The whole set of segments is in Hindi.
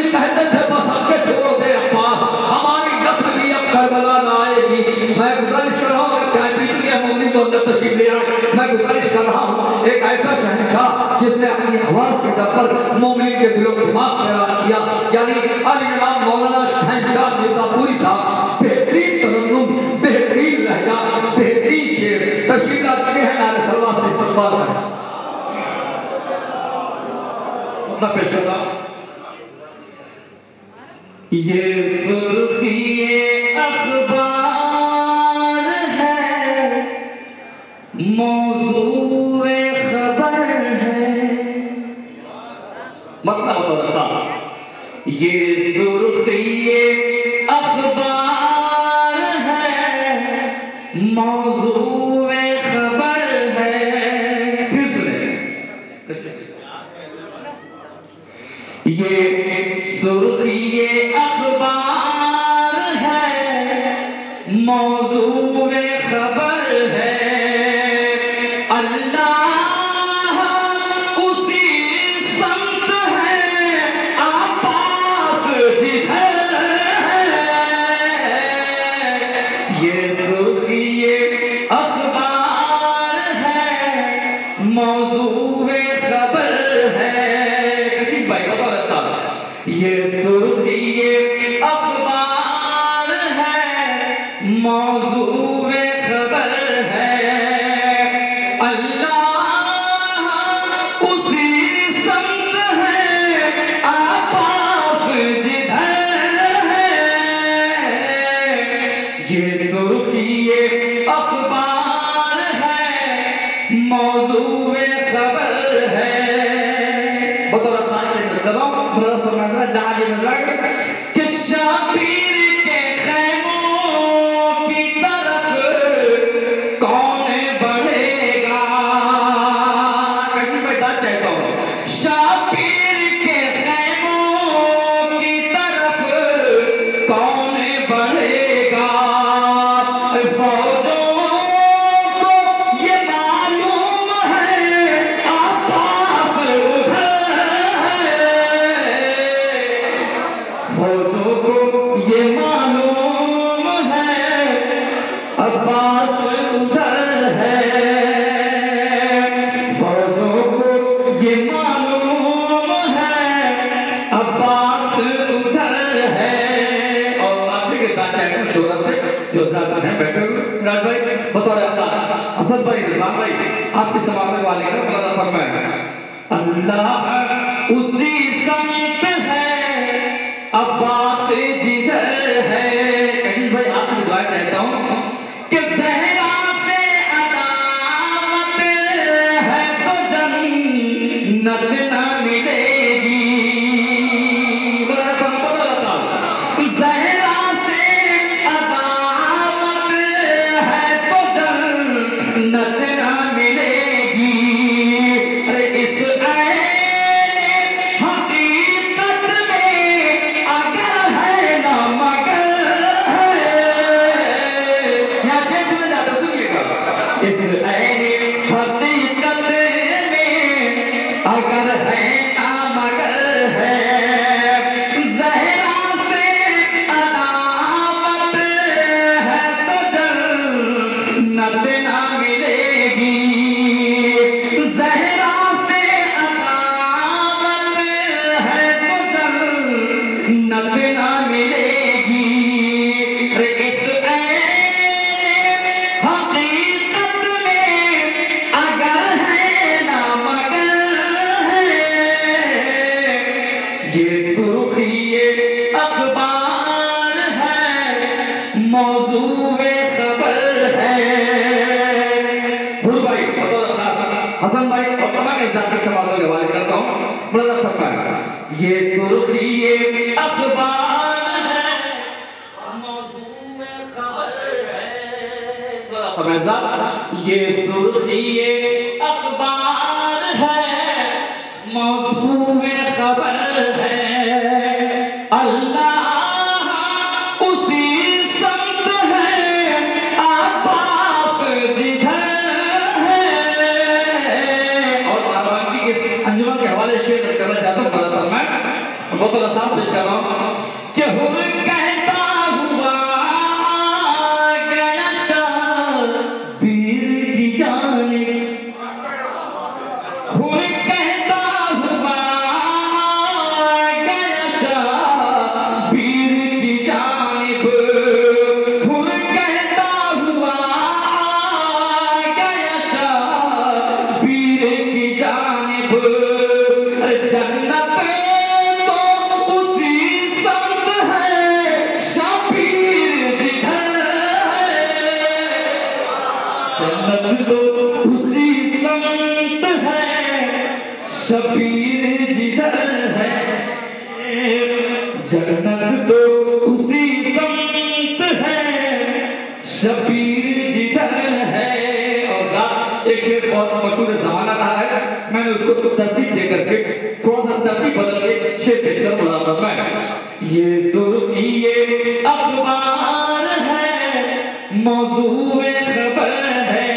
कहते थे बस हमके छोड़ दे अब्बास, हमारी नस्ल भी अब करबला ना आएगी। मैं गुजारिश कर रहा हूँ, अगर चाय पी चुके हैं मौलवी तो अंदर तशरीफ ले आए। मैं गुजारिश कर रहा हूँ, एक ऐसा शहंशाह जिसने अपनी आवाज के दफ्तर मोमिन के दिलो दिमाग में राज किया, यानी अली इमाम मौलाना शहंशाह मिर्जापुरी साहब, बेहतरीन तरन्नुम, बेहतरीन लहजा, बेहतरीन शेर तशरीफ ला चुके हैं। नारे सल्लल्लाहु अलैहि वसल्लम मतलब पेश करना। ये सुर्खी अखबार है, मौज़ूए खबर है। मतलब होता ये सुर्खी अखबार है, मौज़ूए खबर है। फिर सुने, ये सुर्खी अखबार है, मौज़ूए खबर है। अल्लाह उसी संत है, आपास जिधर है। ये सुर्खी अखबार है, मौज़ूए खबर है। ये सुर्खी अखबार है, मौज़ूए खबर है। अल्लाह उसी संग है, आपास जिधर है। ये सुर्खी अखबार है, मौज़ूए खबर है। कि शबीर के खैमों की तरफ कौन बढ़ेगा। कैसी मैं बात चाहता हूँ, शबीर के खैमों की तरफ कौन बढ़ेगा। फौजों को ये मालूम है, आपास उधर है। फौजों को ये मालूम है, अब्बास उधर है। फौजों को ये मालूम है, अब्बास उधर है। और आखिरी के बात चाहता हूँ शोहरत से जो साथ में बैठे हुए राज भाई बतौर असद भाई, रिजवान भाई, आपकी समाप्त वाले का मौलाना फरमाए। अल्लाह उसी संत है, अब्बास जिधर है। कहीं भाई आपसे दुआ चाहता हूँ कि ज़हरा से अदावत है तो जन्नत न मिलेगी। ज़हरा से अदावत है तो जन्नत न मिलेगी। अरे इस हकीकत में अगर है ना मगर है। यहाँ शेर सुना जाता, सुनिएगा। इस हकीकत में अगर है ना मगर है। ज़हरा से अदावत है तो जन्नत ना मिलेगी। ज़हरा से अदावत है तो जन्नत ना मिलेगी। अरे इस हकीकत में अगर है ना मगर है। ये सुर्खी अखबार है, मौज़ूए खबर है। भूल भाई हसन भाई और तमाम इज़्ज़त सवालों के हवाले करता हूँ। बड़ा फरमाया, ये सुर्खी अखबार है, मौज़ूए खबर है। बड़ा फरमाया, ये सुर्खी अखबार है, मौज़ूए खबर है। अल्लाह उसी संत है, आपास जिधर है। और बाराबांकी के अंजुमन के हवाले शेर करना चाहता हूँ। बड़ा फरमाया, वो तो लफ्ज़ पेश कर रहा हूँ कि हुर कहता हुआ आ गया शबीर की जानिब, हुर कहता हुआ आ गया शबीर की जानिब, हुर कहता हुआ आ गया शबीर की जानिब। जन्नत तो उसी समत है शबीर जिधर है, जन्नत तो उसी समत है शबीर जिधर है, जन्नत तो उसी समत है शबीर जिधर है। और एक शेर बहुत मशहूर जमाना रहा है, मैंने उसको तरतीब दे करके थोड़ा सा तरतीब बदल के शेर पेश कर बोला मैं। ये सुर्खी ये अखबार है, मौजूए खबर है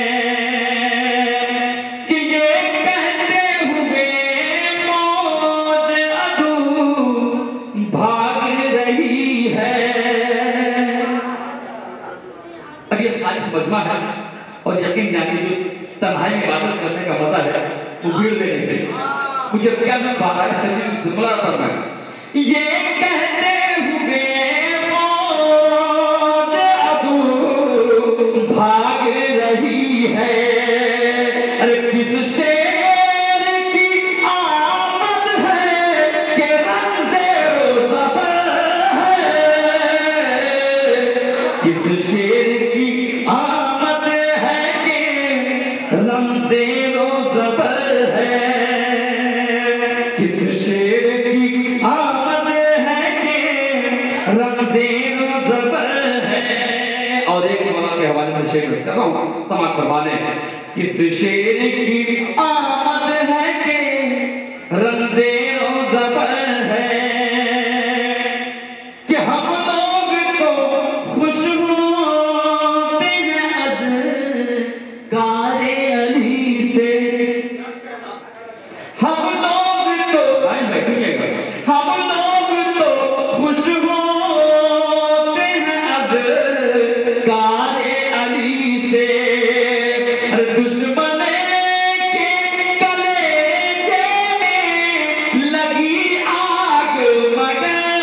कि ये कहते हुए मौज अदू भाग रही है। अब ये खालिश मजमा है और यकीन जानिए जो तन्हाई में इबादत करने का मजा है वो भीड़ में नहीं है। मुझे क्या मैं बाहर से जुमला करना है, ये कहते हुए मौज अदू भाग रही है। अरे किस शेर की आमद है कि रंज़े ज़बर है, किस शेर की आमद है कि रंज़े ज़बर है, किस शेर की आमद है कि रंज़े ज़बर है। और एक मौला के हवाले से शेर कर रहा हूँ, समाज फरमा लें। किस शेर की आमद है कि रंज़े ज़बर है कि हम लोग तो खुश होते हैं अज़कारे अली से, हम लोग तो हम लोग तो खुश होते हैं अज़कारे अली से। दुश्मन के कलेजे में लगी आग मगर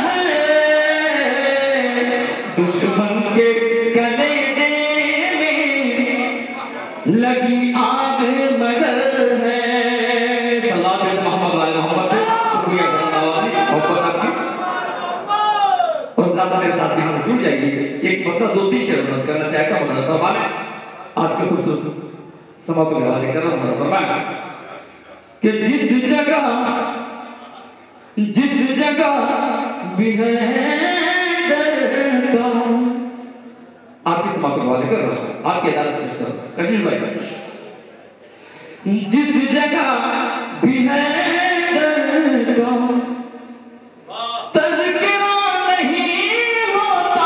है, दुश्मन के कलेजे में लगी आग मगर है। सल्लल्लाहु अलैहि मोहम्मद शुक्रिया मोहब्बत आपकी। और ज़्यादा मेरे साथ यहाँ से जुड़ जाइए। एक मतलब 2-3 शेर बस करना चाहता हूँ फरमाने आपके खूबसूरत समाज के हवाले कर रहा हूँ फरमाने कि जिस जगह भी है दर्द आपकी समाज के हवाले कर रहा हूँ, आपकी अदालत में कशिश भाई, जिस जगह भी है दर्द तज़किरा नहीं होता,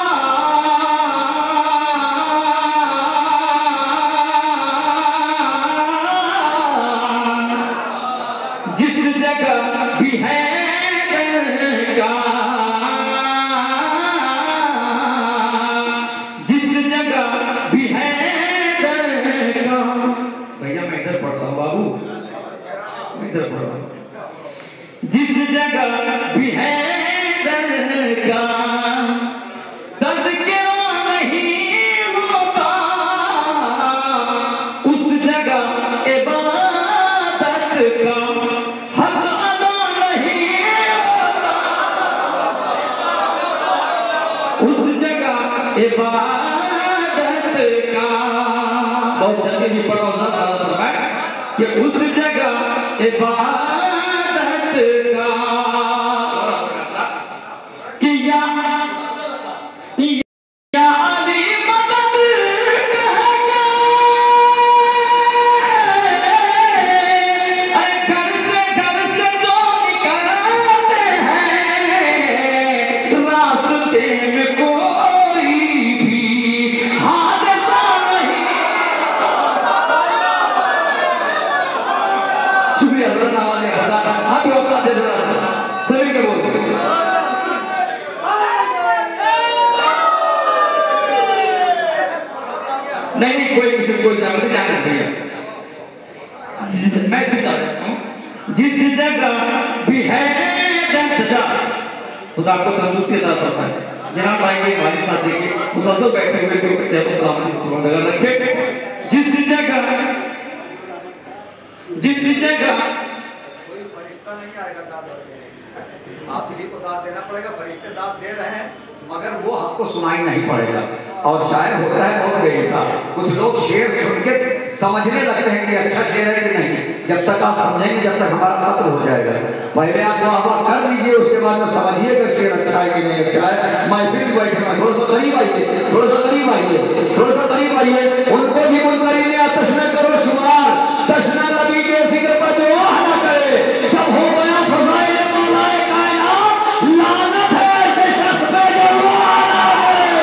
जिस जगह भी है दर्द, जिस जगह भी है दर्द। भैया मैं इधर पढ़ रहा हूँ बाबू, इधर पढ़ रहा हूँ। जिस जगह भी है दर्द तज़किरा नहीं होता, उस जगह इबादत का हक अदा नहीं होता, उस जगह इबादत का। बहुत जल्दी भी पढ़ो ना कि उस जगह इबादत का कि या अली मदद कहेगा, घर से जो निकलते हैं रास्ते में कोई भी हादसा नहीं, शुक्रिया आवाज आप अपना दे सभी के बोल नहीं कोई किसी कोई जान भैया मैं जिस जगह भी है खुदा को तंदुरुस्ती अता फरमाए। जनाब आएंगे हमारे साथ देखिए मुसलसल बैठे हुए जो सेहत सामने रखे जिस जगह कोई फरिश्ता नहीं आएगा दाद देने, आप ही को दाद देना पड़ेगा। फरिश्ते दाद दे रहे हैं मगर वो हमको सुनाई नहीं पड़ेगा। और शायर होता है बहुत ऐसा, कुछ लोग शेर सुन के समझने लगते हैं कि अच्छा शेर है कि नहीं, जब तक आप समझेंगे जब तक हमारा खत्म हो जाएगा। पहले आप वाह कर लीजिए, उसके बाद में समझिएगा शेर अच्छा है कि नहीं अच्छा है। मैं फिर बैठूंगा, थोड़ा सा करीब आइए, थोड़ा सा करीब आइए, थोड़ा सा करीब आइए। उनको भी मुनकरीन आतिश में करो शुमार, तशना नबी के जिक्र पर जो आह न करे, जब हो गया फज़ाइल मौलाए कायनात, लानत है ऐसे शख्स पे जो दुआ ना करे।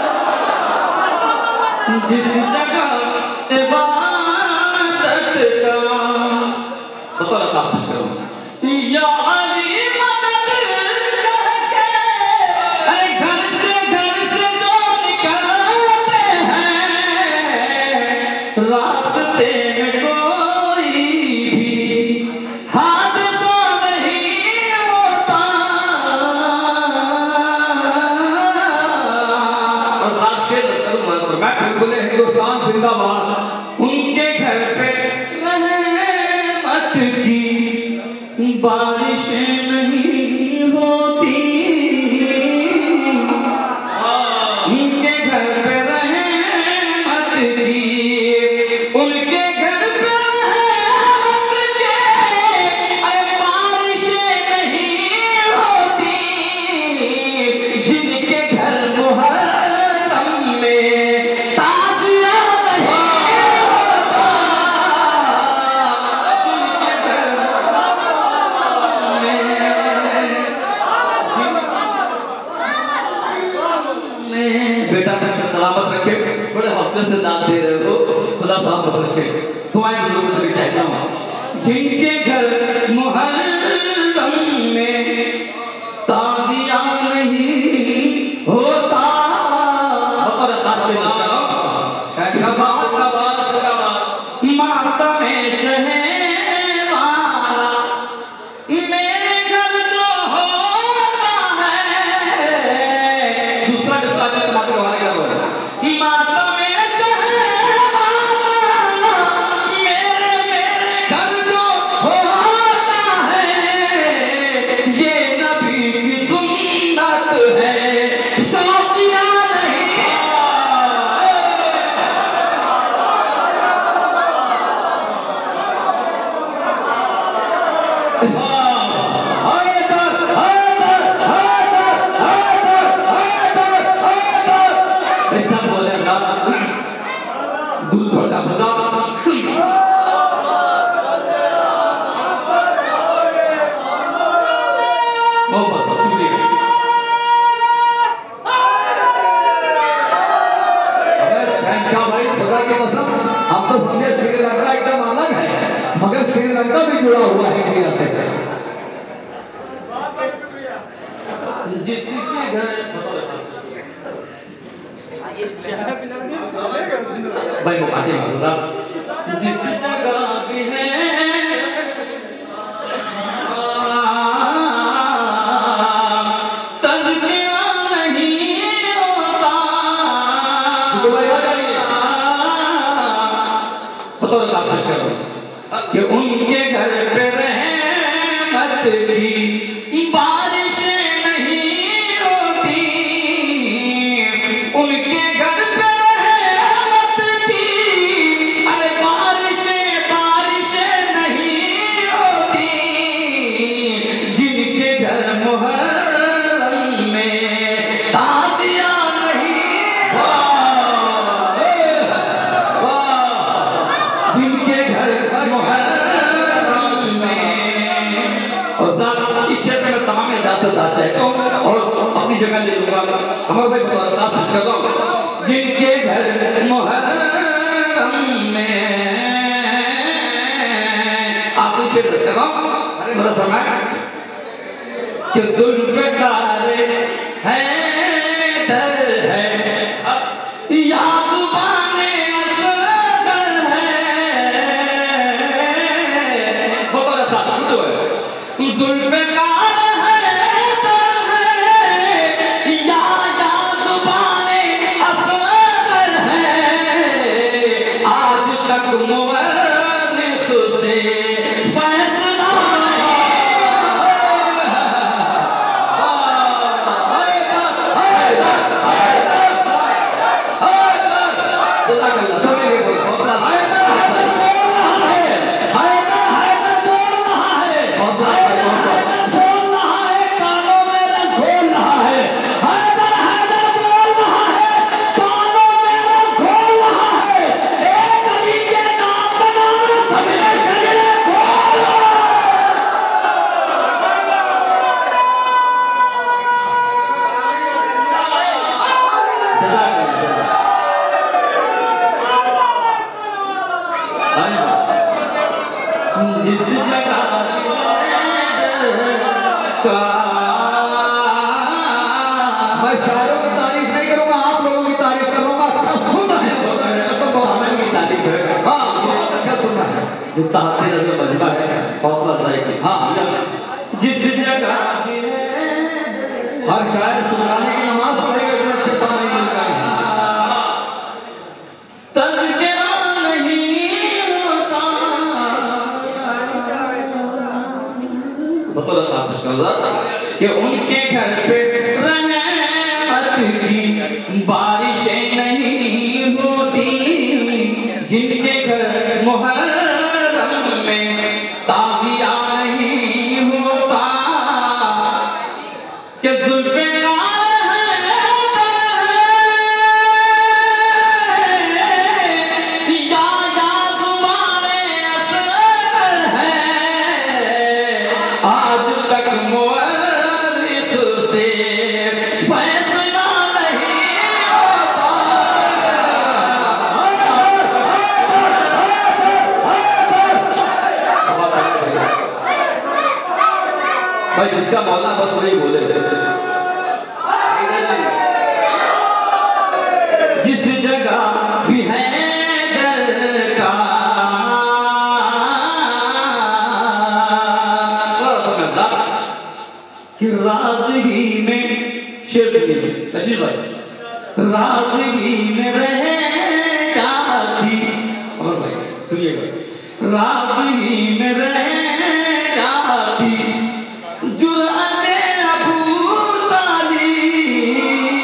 जिस जगह इबादत का तो खास करो या अली मदद करके, अरे घर से जो निकलते हैं रास्ते में कोई भी हादसा नहीं होता। और राशिद मैं बिल्कुल हिंदुस्तान जिंदाबाद। उनके घर पे रहमत की बारिश नहीं होती, उनके घर पे रहमत की, उनके घर पे रहमत के अरे बारिश नहीं होती, जिनके घर मुहर्रम में ताज़िया नहीं होता, जिनके घर बेटा सलामत रखे, बड़े हौसले से दाद दे रहे हो, खुदा सलामत रखे। तुम्हारे बुजुर्ग से भी चाहता हूँ जिनके घर मुहर्रम में ताज़िया नहीं होता, मातम शहवारा मेरे घर जो होता है, दूसरा डिस्का जैसे मातम होने का बोल मातम शहवारा मेरे घर जो होता है, ये नबी की सुन्नत है, शौकिया नहीं। ऐसा बोले दूध भरता भरता बहुत शुक्रिया। शहनशाह भाई खुदा की कसम, हम तो समझे श्रीलंका एकदम अलग है, मगर श्रीलंका भी जुड़ा हुआ है इंडिया से। जिसके घर भाई मुखातिब खुदा जिस जगह भी है तज़किया नहीं होता, कि उनके घर पे रहमत की बारिश नहीं होती, उनके घर पे रहमत की अरे बारिश नहीं होती, जिनके घर मुहर्रम में ताज़िया नहीं होती, जिनके घर मुहर्रम में। और इस क्षेत्र में तमाम इजाजत आ चाहता हूँ और अपनी जगह ले लूंगा। हमारे भाई बता कर रहा हूँ जिनके घर मुहर्रम में आप शेर रखता हूँ मतलब फरमाया कि जुल्फ़कार है दर है या ज़ुबाने असगर है बहुत अच्छा तो है जुल्फ़कार है दर है या ज़ुबाने असगर है आज तक मुवर्रिस से फैसला जिस जगह मैं शायरों की तारीफ नहीं करूंगा, आप लोगों की तारीफ करूंगा। अच्छा सुनना है तो बहुत की तारीफ है हाँ बहुत अच्छा सुनना है। जो ताहते नजर मजबा है हौसला अफजाई की हाँ जिस जगह हर शायर सुनाने की नमाज पढ़ेगा इतना अच्छा सा नहीं मिलता है। तज़किरा नहीं होता बतौर साहब कि उनके घर पे रहमत की बारिशें नहीं होती जिनके घर मुहर्रम में ताज़िया नहीं होता कि जुल्फ़िकार है या ज़ुबाने असगर है आज तक मुवर्रिस से फैसला नहीं होता भाई जिसका मौला बस वही बोले जिस जगह भी है दर का कि राज ही में शेरनी रशीद भाई राज ही में रह जाती अमर भाई सुनिएगा राज ही में रह जाती जुर्अते अबू तालिब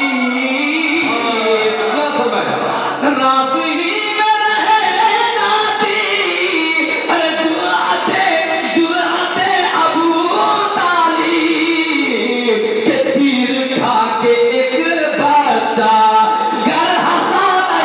रात ही में रह जाती जुर्अते अबू तालिब के तीर खा के एक बच्चा घर हंसा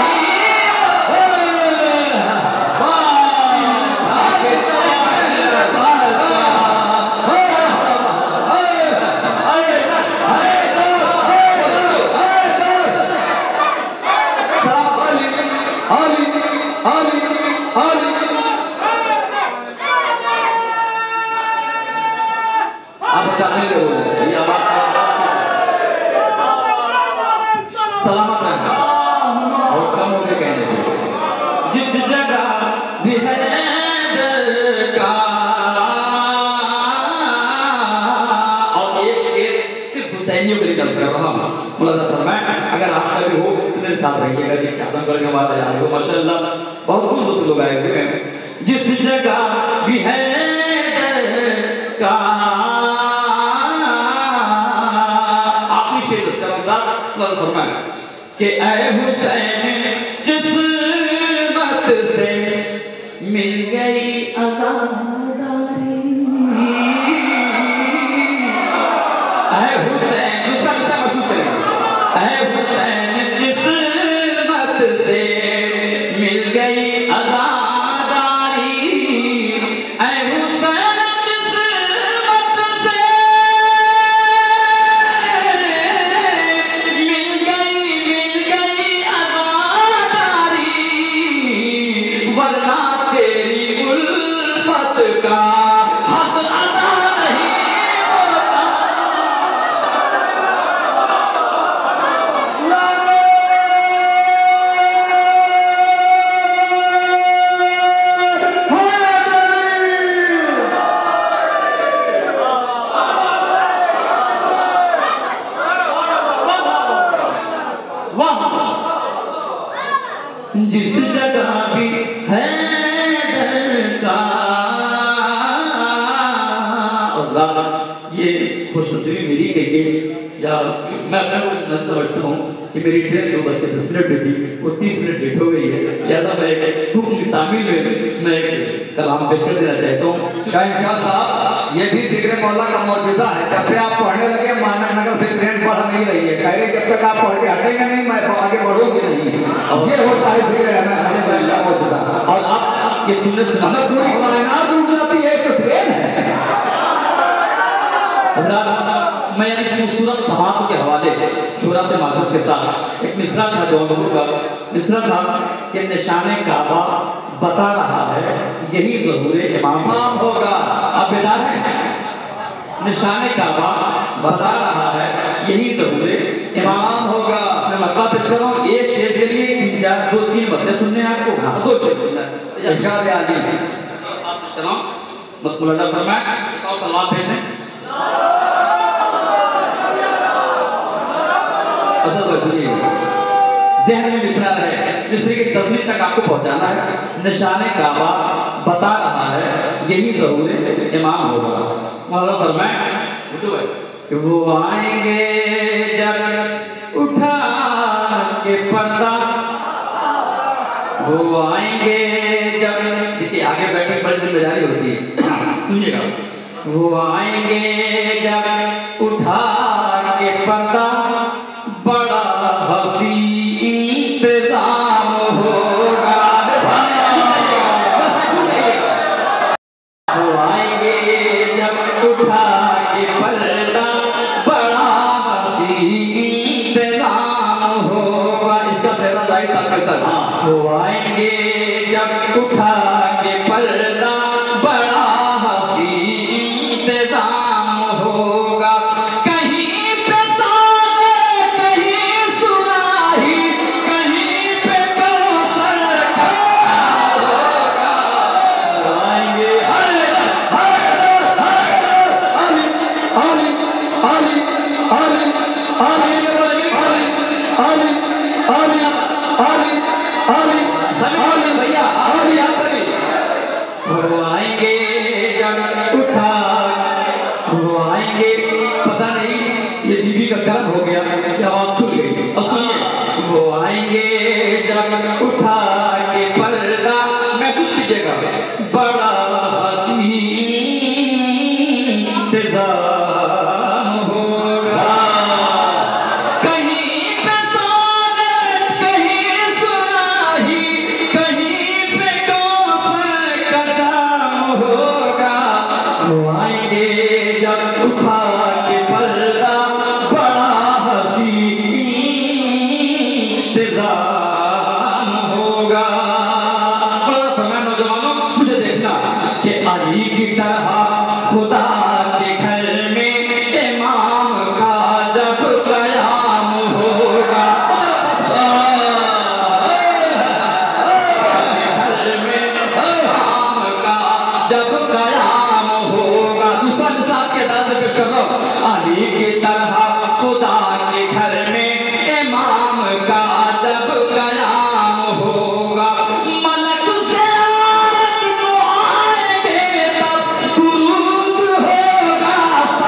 सलामत रहना और कम होने कहने पे जिस जगह भी है दर का और एक शेर सिर्फ हुसैनियों के लिए कर रहा हूँ मुलाज़ा फरमाएं अगर आप कभी हो तो मेरे साथ रहिएगा कि आज़म करके हमारा यार हो माशाल्लाह बहुत दूर से लोग आए हुए हैं जिस जगह भी है दर का आखिरी शेर इसका मुलाज़ा फरमाएं कि ऐ हुसैन किस्मत से मिल गई आज़ादारी ऐ हुसैन दूसरा मिसरा महसूस करेंगे ऐ हुसैन किस्मत से मिल गई आज़ादारी ऐ हुसैन किस्मत से मिल गई आज़ादारी खुशनसीबी मेरी कहिए या मैं अपने को समझता हूँ कि मेरी ट्रेन 2:10 पे थी, वो 30 मिनट लेट हो गई है। लिहाजा मैं एक हुक्म की तामील में मैं एक कलाम पेश कर देना चाहता हूँ। शहंशाह साहब, ये भी जिक्र मौला का मौजूदा है। जब से आप पढ़ने लगे मानक नगर से ट्रेन पढ़ नहीं रही है, कह रहे जब तक आप पढ़ के हटेंगे नहीं मैं तो आगे बढ़ूंगी नहीं। ये होता है जिक्र मौजूदा। और आप ये सुनने सुनाना पूरी कायनात उड़ जाती है तो ट्रेन है। मैं इस खूबसूरत समात के हवाले शोरा से माजूद के साथ एक मिसरा था जौनपुर का मिसरा था कि निशाने काबा बता रहा है यही ज़हूर इमाम होगा। आप बेदार हैं? निशाने काबा बता रहा है यही ज़हूर इमाम होगा। मैं मतलब पेश कर रहा हूँ एक शेर के लिए 2-3 बत्ते सुनने हैं आपको। 2 शेर इरशाद आली आप सलाम मतलब फरमाए एक और सलाम भेजें। ज़हन में मिसरा है, मिसरे की तस्वीर तक आपको पहुंचाना है। निशाने काबा बता रहा है यही ज़हूर इमाम होगा। मौला फरमाए वो आएंगे जब उठा के पर्दा, वो आएंगे जब देखिए आगे बैठे बड़ी जिम्मेदारी होती है, सुनिएगा। वो आएंगे जब उठा के पर्दा, बड़ा हसी इंतजाम होगा। वो आएंगे जब उठा के पर्दा, बड़ा हसी इंतजाम होगा। इसका सेरा जाहिर साहब के साथ। वो आएंगे जब उठा के पर्दा, बड़ा हसी इंतजाम होगा। कहीं पे सादे, कहीं सुराही, कहीं पे कौसर का होगा। आएंगे अली अली अली अली अली अली अली अली अली भैया अली अली। वो आएंगे जब उठा, वो आएंगे पता नहीं ये बीबी का गर्म हो गया कि आवाज खुल गई। अब सुनिए वो आएंगे जब उठा के पर्दा, महसूस कीजिएगा, बड़ा हसी इंतजाम होगा। कहीं पे सादत, कहीं सुराही, कहीं पे कौसर का जाम होगा। वो आएंगे जब उठा के पर्दा, बड़ा हसी इंतजाम होगा। नौजवानों मुझे देखना कि अली की तरह खुदा के घर में इमाम का जब कयाम होगा। घर में इमाम का जब कयाम होगा। दूसरा मिसाल के दाद पे चलो, अली की तरह खुदा के घर में इमाम का जब कयाम होगा। मलक ज़ियारत को आएंगे तब दुरूद होगा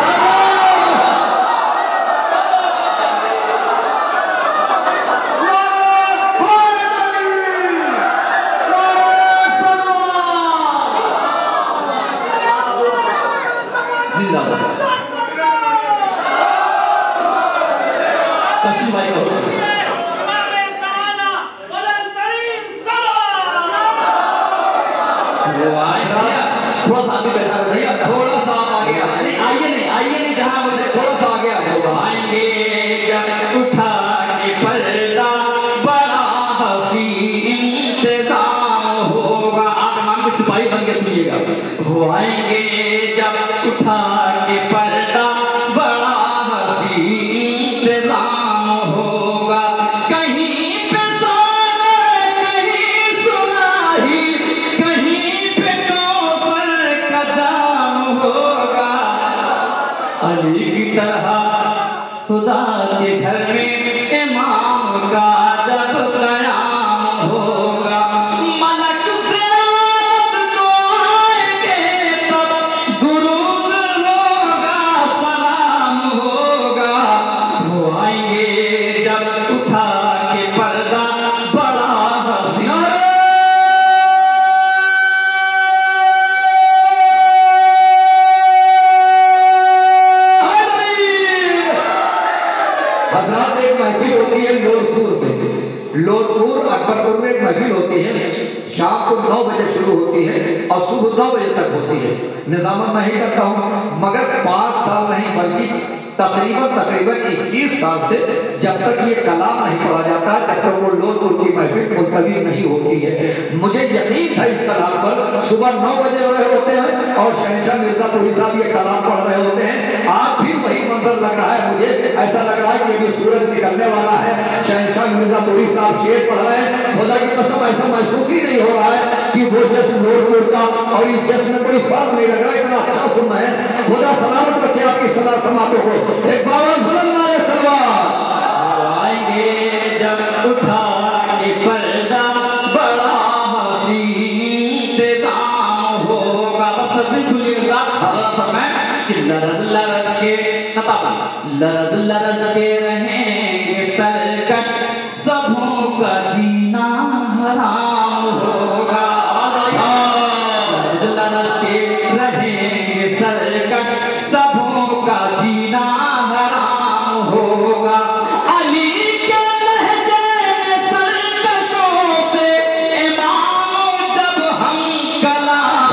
जिंदाबाद। कशी भाई को वो आएगा थोड़ा सा आगे बैठा भैया, थोड़ा सा आगे आइए नहीं जहाँ मुझे थोड़ा सा आगे वो आएंगे जब उठा के पर्दा, बड़ा हसी इंतजाम होगा। आप मान के सिपाही बन के सुनिएगा। वो आएंगे जब उठा के पर्दा, बड़ा हसी इंतजाम होगा। कहीं पे सादे, कहीं सुराही, कहीं पे कौसर का जाम होगा। अली की तरह खुदा के घर में इमाम का जब कयाम होगा। मलक ज़ियारत को आएंगे तब दुरूद होगा, सलाम निजामत नहीं करता हूँ, मगर 5 साल नहीं बल्कि तकरीबन 21 साल से जब तक ये कलाम नहीं पढ़ा जाता है तब तक वो लोनपुर की महफिल मुलतवी नहीं होती है। मुझे यकीन था इस कलाम पर। सुबह 9 बजे हो रहे होते हैं और शहनशाह मिर्जापुरी साहब ये कलाम पढ़ रहे होते हैं। आज भी वही मंजर लग रहा है, मुझे ऐसा लग रहा है कि ये सूरज निकलने वाला है। शहनशाह मिर्जापुरी साहब शेर पढ़ रहे हैं, खुदा की कसम ऐसा महसूस ही नहीं हो रहा है कि वो जश्न लोनपुर का और इस जश्न में कोई फर्क नहीं लग रहा, इतना अच्छा सुन रहे हैं। खुदा सलामत रखे आपकी सदा समातों को। एक बावन बुलंद सलवार आएंगे जब उठा के पर्दा बड़ा हसीन इंतजाम होगा। बस तस्वीर सुनिएगा, अल्लाह फरमाए कि लरज लरज के लरज लरज के रहेंगे सरकश, सबों का जीना हराम होगा। लरज लरज के रहेंगे सरकश, सबों का जीना हराम होगा। अली के लहजे में सरकशों से इमाम जब हम कलाम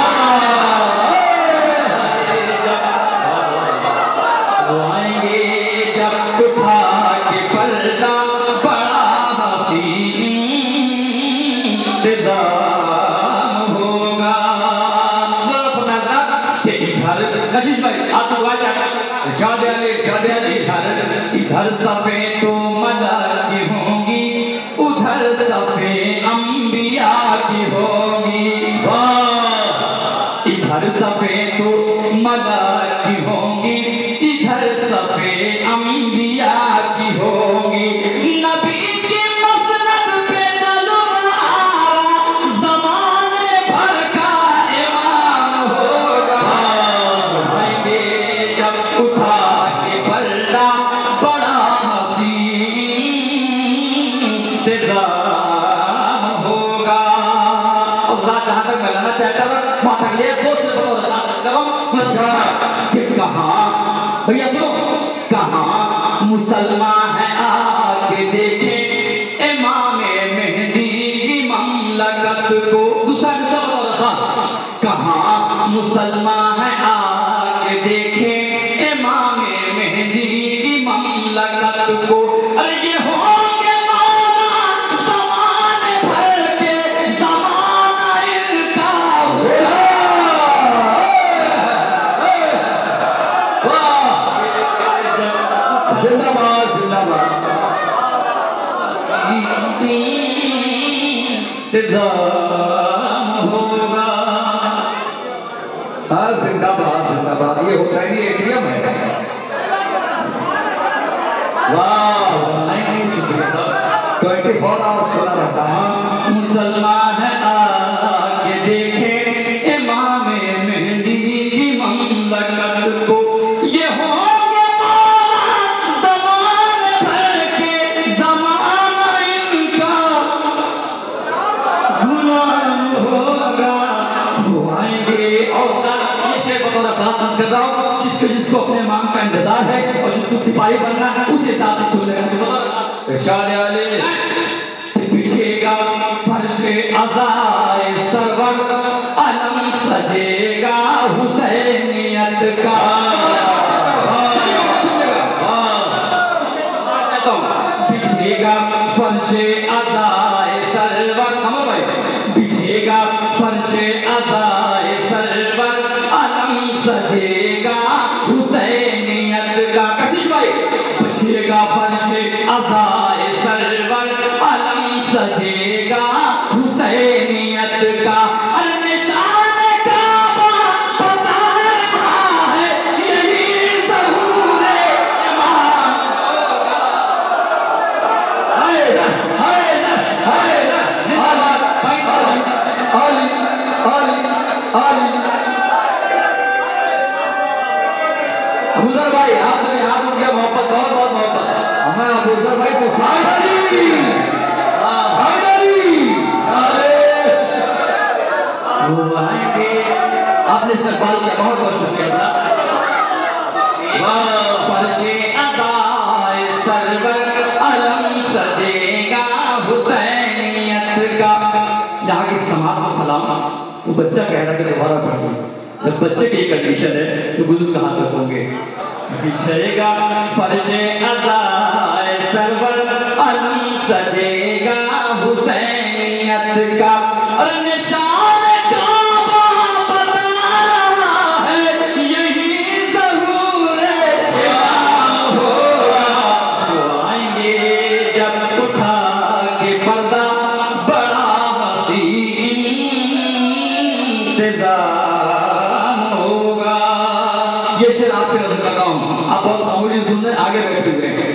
आएंगे जब उठा के पर्दा बड़ा हसीन इंतजाम होगा। कशिश भाई आप इधर सफे तो मदर की होंगी, उधर सफे अंबिया की होगी। वाह, इधर सफे तो मदर की होंगी, इधर सफे अंबिया की होगी। नबी की मसनद पे जलवा ज़माने भर का इमाम होगा। आएंगे जब उठा के पर्दा बड़ा हसीन इंतजाम होगा। और जहाँ तक मैं लाना चाहता था वहाँ तक ये दो से कहा भैया सुनो, कहा मुसलमान है आगे देखे इमामे मेहदी की ममलकत को। दूसरा कहा मुसलमान है आगे देखे इमामे मेहदी की ममलकत को। अरे ये होंगे मौला ज़माने भर के, ज़माना इनका होगा। जिंदाबाद जिंदाबाद। इंतजाम होगा। हाँ जिंदाबाद जिंदाबाद। ये हुसैनी एटीएम है। वाह, 24 आवर्स खुला रहता है। मुसलमान है आगे देखे इमामे मेहदी की ममलकत को। ये होंगे मौला ज़माने भर के, ज़माना इनका गुलाम होगा। वो आएंगे और ये शेर बतौर खास कर रहा हूँ, जिसको अपने मांग का इंतजार है और जिसको सिपाही बनना है उस हिसाब से सुन लेगा। पीछेगा फर्शे अज़ाए सरवर, अलम सजेगा हुसैनियत का। पीछेगा फर्शे अज़ाए सरवर, पीछेगा फर्शे अज़ाए सरवर, अलम सजेगा हुसैनियत का। कशिश भाई, पीछेगा फर्शे अज़ाए सरवर, अलम सजेगा हुसैनियत का। निशान काबा बता रहा है, यही ज़हूर इमाम होगा। अबूज़र भाई आपने यहाँ उठ गया, मोहब्बत बहुत बहुत मोहब्बत। हमें अबूज़र भाई को आपने इस्तेमाल किया, बहुत बहुत शुक्रिया। फर्शे अज़ाए सरवर, अलम सजेगा हुसैनियत का। यहाँ की समाज को सलाम। वो बच्चा कह रहा है कि दोबारा पढ़िए। जब बच्चे की कंडीशन है तो बुजुर्ग कहाँ तक होंगे। बिछेगा फर्शे अज़ाए सरवर अलम सजेगा हुसैनियत का और निशान काबा बता रहा है यही ज़हूर इमाम होगा। वो आएंगे जब उठा के पर्दा बड़ा हसीन इंतज़ाम होगा। ये शेर आपके का काम, आप बहुत खामोशी सुन रहे, आगे बैठे हुए हैं।